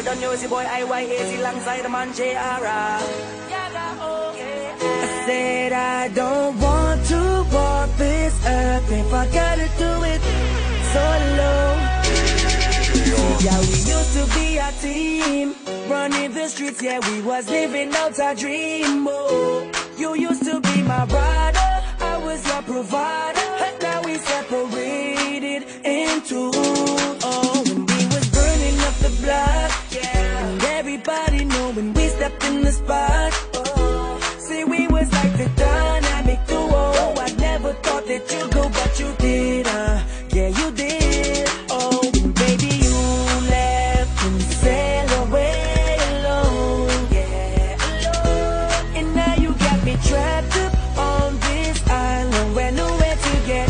it done, you see boy IYAC alongside the man JR. I said I don't want to walk this earth if I gotta do it solo. Yeah, we used to be a team, running the streets, yeah, we was living out our dream. Oh, you used to be my brother, I was your provider, and now we separated in two. Oh, when we was burning up the block, yeah, and everybody knew when we stepped in the spot. Oh, see, we was like the dynamic duo. I never thought that you'd go, but you did, yeah, you did. Oh, and baby, you left and sailed away alone, yeah, alone. And now you got me trapped up on this island where nowhere to get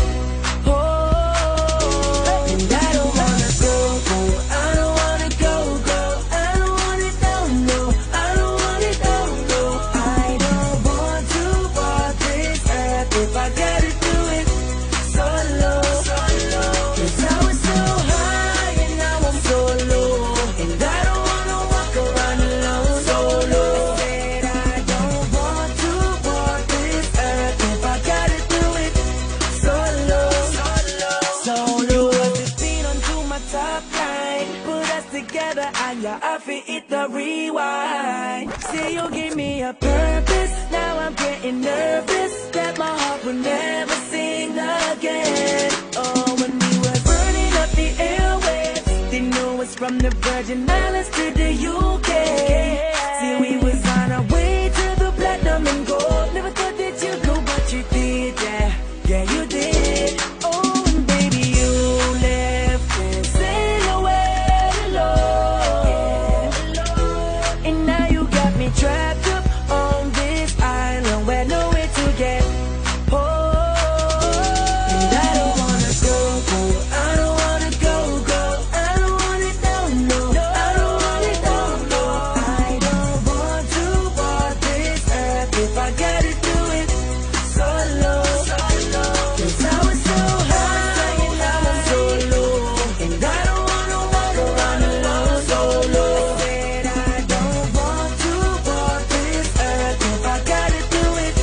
home. And I don't wanna go, go, I don't wanna go, go, I don't want it, no, no, I don't want it, no, no. I don't want to walk this earth if I gotta do it solo, solo. 'Cause I was so high and now I'm so low, and I don't wanna walk around alone solo. I said I don't want to walk this earth if I gotta do it solo, solo, solo. You was the beat onto my top line, put us together and your outfit hit the rewind. See, you give me a purpose, now I'm getting nervous that my heart will never sing again. Oh, when we were burning up the airwaves, they knew us from the Virgin Islands to the UK. See, we was on our way to the platinum and gold. Never thought that you'd go, but you did, yeah, yeah, you did. Oh, and baby, you left and sailed away alone, yeah, alone. And now you got me trapped up on this island where nowhere to get home. And I don't wanna go, go, I don't wanna go, go, I don't want it, no, no, I don't want it, no, no. I don't want to walk this earth if I gotta do it solo, solo. 'Cause I was so high and now I'm so low, and I don't wanna walk around alone solo. I said I don't want to walk this earth if I gotta do it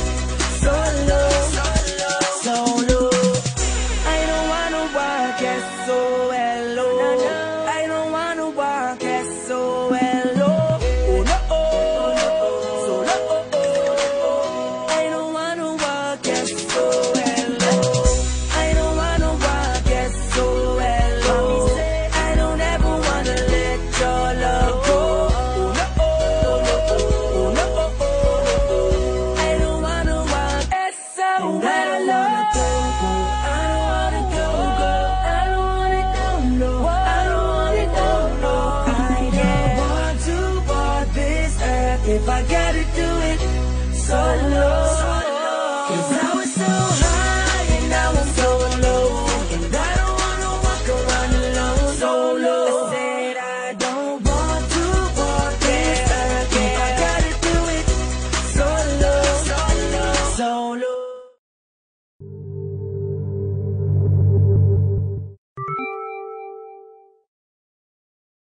solo, solo, solo. I don't wanna walk it solo.